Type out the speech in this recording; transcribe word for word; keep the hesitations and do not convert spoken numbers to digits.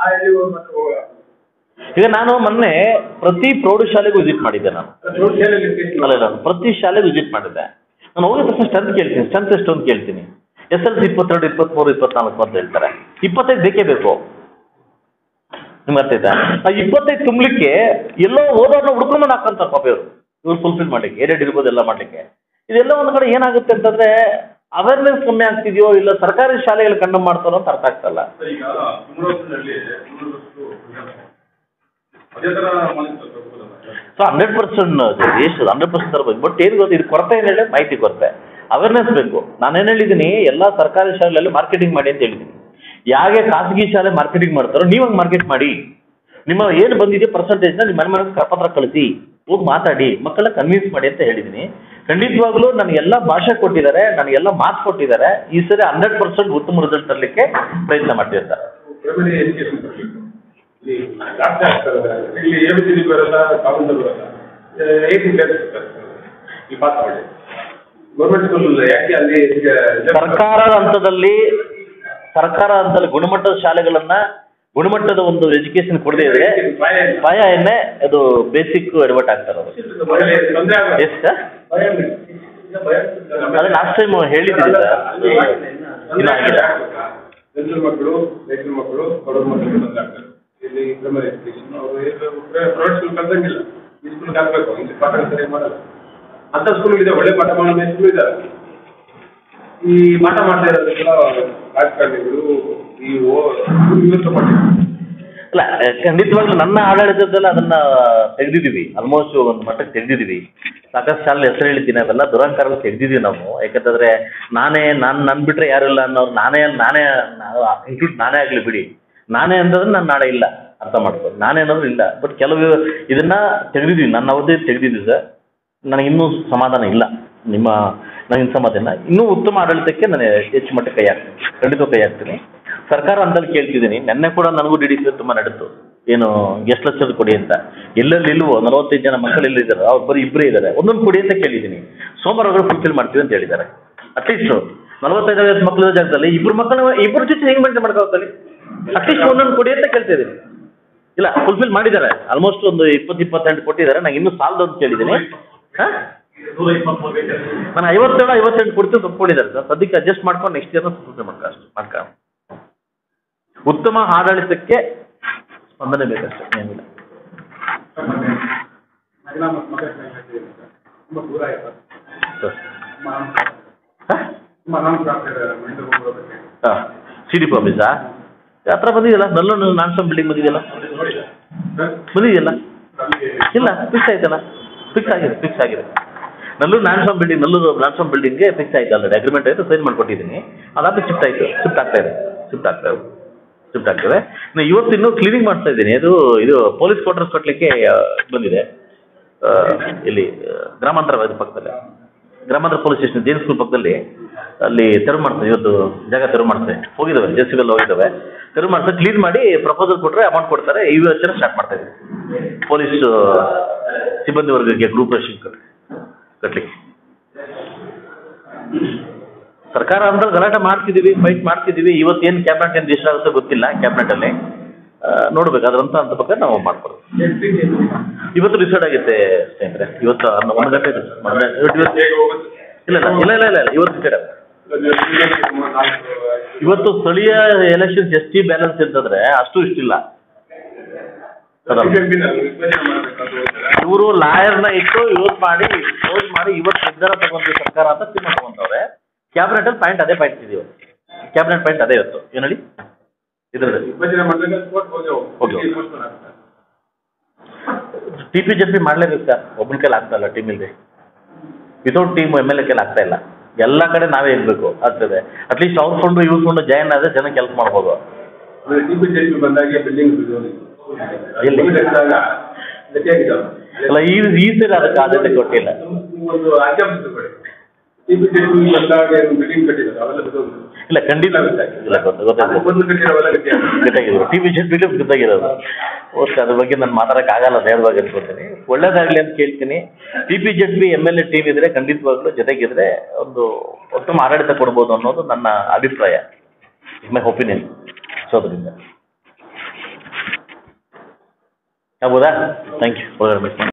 ಈಗ ನಾನು ಮೊನ್ನೆ ಪ್ರತಿ ಪ್ರೌಢಶಾಲೆಗೂ ವಿಸಿಟ್ ಮಾಡಿದ್ದೆ. ನಾನು ಅಲ್ಲ ನಾನು ಪ್ರತಿ ಶಾಲೆಗೂ ವಿಸಿಟ್ ಮಾಡಿದ್ದೆ. ನಾನು ಹೋಗಿದ ತಕ್ಷಣ ಸ್ಟ್ರೆಂತ್ ಕೇಳ್ತೀನಿ, ಸ್ಟ್ರೆಂತ್ ಎಷ್ಟು ಅಂತ ಕೇಳ್ತೀನಿ. ಎಸ್ ಎಲ್ ಸಿ ಇಪ್ಪತ್ತೆರಡು ಇಪ್ಪತ್ತ್ಮೂರು ಇಪ್ಪತ್ನಾಲ್ಕು ಅಂತ ಹೇಳ್ತಾರೆ. ಇಪ್ಪತ್ತೈದು ಬೇಕೇ ಬೇಕು. ನಿಮ್ಗೆ ಅರ್ಥೈತಾ? ಆ ಇಪ್ಪತ್ತೈದು ತುಂಬಲಿಕ್ಕೆ ಎಲ್ಲೋ ಓದೋರ್ನ ಹುಡ್ಕೊಂಡು ಹಾಕಂತಾರೆ ಪಾಪ ಇವರು ಇವ್ರು ಫುಲ್ಫಿಲ್ ಮಾಡಲಿಕ್ಕೆ, ಏರಿಯಡ್ ಇರ್ಬೋದು ಎಲ್ಲ ಮಾಡಲಿಕ್ಕೆ. ಇದೆಲ್ಲ ಒಂದು ಕಡೆ ಏನಾಗುತ್ತೆ ಅಂತಂದ್ರೆ ಅವೇರ್ನೆಸ್ ಕಮ್ಮಿ ಆಗ್ತಿದೆಯೋ ಇಲ್ಲ ಸರ್ಕಾರಿ ಶಾಲೆಗಳು ಕಂಡು ಮಾಡ್ತಾರೋ ಅಂತ ಅರ್ಥ ಆಗ್ತಲ್ಲ. ಸೊ ಹಂಡ್ರೆಡ್ ಪರ್ಸೆಂಟ್ ಎಷ್ಟು ಹಂಡ್ರೆಡ್ ಪರ್ಸೆಂಟ್ ತರಬೇಕು. ಬಟ್ ಏನು ಗೊತ್ತು, ಇದು ಕೊರತೆ ಏನು ಹೇಳಿ ಮಾಹಿತಿ ಕೊರತೆ, ಅವೇರ್ನೆಸ್ ಬೇಕು. ನಾನೇನು ಹೇಳಿದ್ದೀನಿ, ಎಲ್ಲ ಸರ್ಕಾರಿ ಶಾಲೆಯಲ್ಲಿ ಮಾರ್ಕೆಟಿಂಗ್ ಮಾಡಿ ಅಂತ ಹೇಳಿದ್ದೀನಿ. ಯಾಕೆ ಖಾಸಗಿ ಶಾಲೆ ಮಾರ್ಕೆಟಿಂಗ್ ಮಾಡ್ತಾರೋ ನೀವು ಹಂಗೆ ಮಾರ್ಕೆಟ್ ಮಾಡಿ. ನಿಮ್ಮ ಏನು ಬಂದಿದೆ ಪರ್ಸೆಂಟೇಜ್ನ ನಿಮ್ಮ ಮನೆ ಮನೆಗೆ ಕರಪತ್ರ ಕಳಿಸಿ, ಹೋಗಿ ಮಾತಾಡಿ, ಮಕ್ಕಳ ಕನ್ವಿನ್ಸ್ ಮಾಡಿ ಅಂತ ಹೇಳಿದ್ದೀನಿ. ಖಂಡಿತವಾಗ್ಲೂ ನನಗೆಲ್ಲ ಭಾಷೆ ಕೊಟ್ಟಿದ್ದಾರೆ, ನನಗೆಲ್ಲ ಮಾತು ಕೊಟ್ಟಿದ್ದಾರೆ. ಈ ಸರಿ ಹಂಡ್ರೆಡ್ ಪರ್ಸೆಂಟ್ ಉತ್ತಮ ರಿಸಲ್ಟ್ ತರಲಿಕ್ಕೆ ಪ್ರಯತ್ನ ಮಾಡ್ತಿರ್ತಾರೆ. ಸರ್ಕಾರದ ಹಂತದಲ್ಲಿ ಸರ್ಕಾರ ಹಂತದಲ್ಲಿ ಗುಣಮಟ್ಟದ ಶಾಲೆಗಳನ್ನ ಗುಣಮಟ್ಟದ ಒಂದು ಎಜುಕೇಶನ್ ಕೊಡದೇ ಇದ್ರೆ ಭಯ ಎಣ್ಣೆ ಅದು ಬೇಸಿಕ್ ಎಡವಟ್ ಆಗ್ತಾರೆ. ಎಷ್ಟು ಅದೇ ಲಾಸ್ಟ್ ಟೈಮ್ ಹೇಳಿದ್ದೀನಿ ಇನ್ನ ಆಗಿದೆ. ಮಕ್ಕಳು ರೈತರ ಮಕ್ಕಳು ಬಡವ್ರ ಮಕ್ಕಳು ಇಲ್ಲಿ ಪ್ರೈಮರಿ ಎಜುಕೇಶನ್ ಅವರು ಪ್ರೈವೇಟ್ ಸ್ಕೂಲ್ ಕಲ್ತಂಗಿಲ್ಲ, ಈ ಸ್ಕೂಲ್ಗೆ ಹಾಕ್ಬೇಕು, ಇಲ್ಲಿ ಪಾಠ ಸರಿಯಾಗಿ ಮಾಡಲ್ಲ ಅಂತ ಸ್ಕೂಲ್ ಇದೆ. ಒಳ್ಳೆ ಪಾಠ ಮಾಡೋ ಸ್ಕೂಲ್ ಇದ್ದಾರೆ. ಈ ಪಾಠ ಮಾಡ್ತಾ ಇರೋದಕ್ಕೆಲ್ಲ ರಾಜಕಾರಣಿಗಳು ಈ ಇವತ್ತು ಅಲ್ಲ, ಖಂಡಿತವಾಗ್ಲೂ ನನ್ನ ಆಡಳಿತದಲ್ಲಿ ಅದನ್ನ ತೆಗೆದಿದ್ದೀವಿ. ಆಲ್ಮೋಸ್ಟ್ ಒಂದು ಮಟ್ಟಕ್ಕೆ ತೆಗೆದಿದ್ದೀವಿ. ಸಾಕಷ್ಟು ಶಾಲೆ ಹೆಸರು ಹೇಳ್ತೀನಿ, ಅವೆಲ್ಲ ದುರಂಕಾರಗಳು ತೆಗೆದಿದ್ದೀವಿ ನಾವು. ಯಾಕಂತಂದ್ರೆ ನಾನೇ ನಾನು ನನ್ ಬಿಟ್ರೆ ಯಾರಿಲ್ಲ ಅನ್ನೋರು ನಾನೇ ನಾನೇ ಇನ್ಕ್ಲೂಡ್ ನಾನೇ ಆಗಲಿ ಬಿಡಿ, ನಾನೇ ಅಂತಂದ್ರೆ ನಾನು ನಾಳೆ ಇಲ್ಲ, ಅರ್ಥ ಮಾಡ್ಕೊಂಡು ನಾನೇ ಅನ್ನೋದು ಇಲ್ಲ. ಬಟ್ ಕೆಲವು ಇದನ್ನ ತೆಗೆದಿದ್ದೀವಿ, ನನ್ನ ಅವಧಿ ತೆಗೆದಿದ್ದೀವಿ ಸರ್. ನನಗಿನ್ನೂ ಸಮಾಧಾನ ಇಲ್ಲ, ನಿಮ್ಮ ನನಗಿನ್ನ ಸಮಾಧಾನ. ಇನ್ನೂ ಉತ್ತಮ ಆಡಳಿತಕ್ಕೆ ನಾನು ಹೆಚ್ಚು ಮಟ್ಟಕ್ಕೆ ಕೈ ಹಾಕ್ತೀನಿ, ಖಂಡಿತ ಕೈ ಹಾಕ್ತೀನಿ. ಸರ್ಕಾರ ಅಂತಲ್ಲಿ ಕೇಳ್ತಿದ್ದೀನಿ. ನೆನ್ನೆ ಕೂಡ ನನಗೂ ಡಿ ಡಿ ಸಿ ತುಂಬ ನಡೆದು ಏನು ಗೆಸ್ಟ್ ಲೆಕ್ಚರ್ ಕೊಡಿ ಅಂತ. ಎಲ್ಲೆಲ್ಲಿ ಇಲ್ವೋ ನಲವತ್ತೈದು ಜನ ಮಕ್ಕಳು ಎಲ್ಲಿದ್ದಾರೆ, ಅವ್ರು ಬರೀ ಇಬ್ಬರೇ ಇದ್ದಾರೆ, ಒಂದೊಂದು ಕೊಡಿ ಅಂತ ಕೇಳಿದ್ದೀನಿ. ಸೋಮವಾರ ಫುಲ್ಫಿಲ್ ಮಾಡ್ತೀವಿ ಅಂತ ಹೇಳಿದ್ದಾರೆ. ಅಟ್ಲೀಸ್ಟ್ ನಲವತ್ತೈದು ಐವತ್ತು ಮಕ್ಕಳ ಜಾಗದಲ್ಲಿ ಇಬ್ಬರು ಮಕ್ಕಳು ಇಬ್ಬರ ಜೊತೆ ಹೆಂಗೆ ಮೇಂಟೈನ್ ಮಾಡ್ಕೋತಲ್ಲಿ ಅಟ್ಲೀಸ್ಟ್ ಒಂದೊಂದು ಕೊಡಿ ಅಂತ ಕೇಳ್ತಾ ಇದ್ದೀನಿ. ಇಲ್ಲ, ಫುಲ್ಫಿಲ್ ಮಾಡಿದ್ದಾರೆ. ಆಲ್ಮೋಸ್ಟ್ ಒಂದು ಇಪ್ಪತ್ತು ಇಪ್ಪತ್ತೆಂಟು ಕೊಟ್ಟಿದ್ದಾರೆ. ನಂಗೆ ಇನ್ನೂ ಸಾಲದು ಅಂತ ಕೇಳಿದ್ದೀನಿ. ಹಾಂ, ನಾನು ಐವತ್ತೇಳು ಐವತ್ತೆಂಟು ಕೊಡ್ತೀವಿ ತಪ್ಪಿಕೊಂಡಿದ್ದಾರೆ ಸರ್. ಸದ್ಯಕ್ಕೆ ಅಡ್ಜಸ್ಟ್ ಮಾಡ್ಕೊಂಡು ನೆಕ್ಸ್ಟ್ ಇಯರ್ನ ಫುಲ್ಫಿಲ್ ಮಾಡ್ಕೊ ಅಷ್ಟು ಮಾಡ್ಕ ಉತ್ತಮ ಆಡಳಿತಕ್ಕೆ ಸ್ಪಂದನೆ ಬೇಕಷ್ಟೇ, ಏನಿಲ್ಲ. ಸಿ ಡಿ ಪಿ ಆಫೀಸಾ ಹತ್ರ ಬಂದಿದೆಯಲ್ಲ, ನಲ್ಲೂರು ನಾನ್ಸಮ್ ಬಿಲ್ಡಿಂಗ್ ಬಂದಿದೆಯಲ್ಲ ಬಂದಿದೆಯಲ್ಲ ಇಲ್ಲ, ಫಿಕ್ಸ್ ಆಯ್ತಲ್ಲ, ಫಿಕ್ಸ್ ಆಗಿದೆ ಫಿಕ್ಸ್ ಆಗಿದೆ ನಲ್ಲೂರು ನಾನ್ಸಮ್ ಬಿಲ್ಡಿಂಗ್ ನಲ್ಲೂರು ನಾನ್ಸಮ್ ಬಿಲ್ಡಿಂಗ್ಗೆ ಫಿಕ್ಸ್ ಆಯ್ತು. ಆಲ್ರೆಡಿ ಅಗ್ರಿಮೆಂಟ್ ಆಯಿತು, ಸೈನ್ ಮಾಡಿಕೊಟ್ಟಿದ್ದೀನಿ. ಅದಾದ್ಮೇಲೆ ಶಿಫ್ಟ್ ಆಯಿತು, ಶಿಫ್ಟ್ ಆಗ್ತಾ ಇದೆ ಶಿಫ್ಟ್ ಆಗ್ತಾ ಇದೆ ಶಿಫ್ಟ್ ಆಗ್ತದೆ. ಇನ್ನು ಇವತ್ತು ಇನ್ನೂ ಕ್ಲೀನಿಂಗ್ ಮಾಡ್ತಾ ಇದ್ದೀನಿ. ಅದು ಇದು ಪೊಲೀಸ್ ಕ್ವಾರ್ಟರ್ಸ್ ಕಟ್ಟಲಿಕ್ಕೆ ಬಂದಿದೆ ಇಲ್ಲಿ ಗ್ರಾಮಾಂತರ ಪಕ್ಕದಲ್ಲಿ, ಗ್ರಾಮಾಂತರ ಪೊಲೀಸ್ ಸ್ಟೇಷನ್ ಜೈನ್ ಸ್ಕೂಲ್ ಪಕ್ಕದಲ್ಲಿ. ಅಲ್ಲಿ ತೆರವು ಮಾಡ್ತಾರೆ, ಇವತ್ತು ಜಾಗ ತೆರವು ಮಾಡ್ತಾರೆ, ಹೋಗಿದ್ದಾವೆ ಜೆ ಸಿ ಬಿ ಎಲ್ಲ ಹೋಗಿದ್ದಾವೆ, ತೆರವು ಮಾಡ್ತಾರೆ. ಕ್ಲೀನ್ ಮಾಡಿ ಪ್ರಪೋಸಲ್ ಕೊಟ್ಟರೆ ಅಮೌಂಟ್ ಕೊಡ್ತಾರೆ. ಈ ವರ್ಷ ಸ್ಟಾರ್ಟ್ ಮಾಡ್ತಾ ಇದ್ದೀವಿ ಪೊಲೀಸ್ ಸಿಬ್ಬಂದಿ ವರ್ಗಕ್ಕೆ ಗ್ರೂಪ್ ರೇಷನ್ ಕಟ್ಟಲಿಕ್ಕೆ. ಸರ್ಕಾರ ಅಂದ್ರೆ ಗಲಾಟೆ ಮಾಡ್ತಿದ್ದೀವಿ, ಫೈಟ್ ಮಾಡ್ತಿದ್ದೀವಿ. ಇವತ್ತೇನು ಕ್ಯಾಬಿನೆಟ್ ಏನು ಡಿಸಿಷನ್ ಆಗುತ್ತೋ ಗೊತ್ತಿಲ್ಲ. ಕ್ಯಾಬಿನೆಟಲ್ಲಿ ನೋಡ್ಬೇಕು, ಅದ್ರಂತ ಅಂತ ಬಗ್ಗೆ ನಾವು ಮಾಡ್ಕೊಡೋದು. ಇವತ್ತು ಡಿಸೈಡ್ ಆಗುತ್ತೆ ಸ್ನೇಹಿತರೆ. ಇವತ್ತು ಒಂದು ಗಂಟೆ ಇಲ್ಲ ಇಲ್ಲ ಇಲ್ಲ ಇಲ್ಲ ಇಲ್ಲ ಇವತ್ತು ಡಿಸೈಡ್ ಆಗುತ್ತೆ. ಇವತ್ತು ಸ್ಥಳೀಯ ಎಲೆಕ್ಷನ್ಸ್ ಎಸ್ ಟಿ ಬ್ಯಾಲೆನ್ಸ್ ಅಂತಂದ್ರೆ ಅಷ್ಟು ಇಷ್ಟಿಲ್ಲ. ಇವರು ಲಾಯರ್ನ ಇಟ್ಟು ಇವತ್ತು ಮಾಡಿ ಕ್ಲೋಸ್ ಮಾಡಿ ಇವತ್ತು ನಿರ್ಧಾರ ತಗೊಂಡ್ವಿ ಸರ್ಕಾರ ಅಂತ ತೀರ್ಮಾನ ತಗೊಂಡವ್ರೆ. ಕ್ಯಾಬಿನೆಟ್ ಅಲ್ಲಿ ಪಾಯಿಂಟ್ ಅದೇ ಪಾಯಿಂಟ್ ಇದೀವಿ, ಕ್ಯಾಬಿನೆಟ್ ಪಾಯಿಂಟ್ ಅದೇ ಇವತ್ತು ಏನು ಹೇಳಿ ಇದ್ರಲ್ಲಿ ಟಿ ಪಿ ಜೆ ಪಿ ಮಾಡಲೇಬೇಕು ಸರ್. ಒಬ್ಬನ ಕೈಲಿ ಆಗ್ತಾ ಇಲ್ಲ, ಟೀಮ್ ಇಲ್ಲದೆ without team M L A ಕೈಲಿ ಆಗ್ತಾ ಇಲ್ಲ. ಎಲ್ಲ ಕಡೆ ನಾವೇ ಇರಬೇಕು ಆಗ್ತದೆ. ಅಟ್ಲೀಸ್ಟ್ ಅವ್ರ ಫಂಡು ಇವ್ರ ಫಂಡು ಜಾಯಿನ್ ಆದರೆ ಜನ ಕೆಲಸ ಮಾಡ್ಬೋದು. ಅಲ್ಲ ಈ ಈ ಸರಿ ಅದಕ್ಕೆ ಆದ್ಯತೆ ಕೊಟ್ಟಿಲ್ಲ. ಇಲ್ಲ ಖಂಡಿತ ಇಲ್ಲ, ಗೊತ್ತಾಗಿರೋದು ಟಿ ವಿ ಜೆಡ್ಬಿಲಿ ಗೊತ್ತಾಗಿರೋದು. ಓಕೆ, ಅದ್ರ ಬಗ್ಗೆ ನಾನು ಮಾತಾಡಕ್ಕೆ ಆಗಲ್ಲ, ನೇರವಾಗಿ ಅನ್ಕೊಳ್ತೀನಿ. ಒಳ್ಳೇದಾಗಲಿ ಅಂತ ಕೇಳ್ತೀನಿ. T P Z B M L A team ಇದ್ರೆ ಖಂಡಿತವಾಗ್ಲೂ ಜೊತೆಗಿದ್ರೆ ಒಂದು ಉತ್ತಮ ಆಡಳಿತ ಕೊಡ್ಬೋದು ಅನ್ನೋದು ನನ್ನ ಅಭಿಪ್ರಾಯ, ಇಸ್ ಮೈ ಒಪಿನಿಯನ್. ಸೊ ಅದರಿಂದ ಆಗ್ಬೋದಾ? ಥ್ಯಾಂಕ್ ಯು ಒಳ್ಳೆ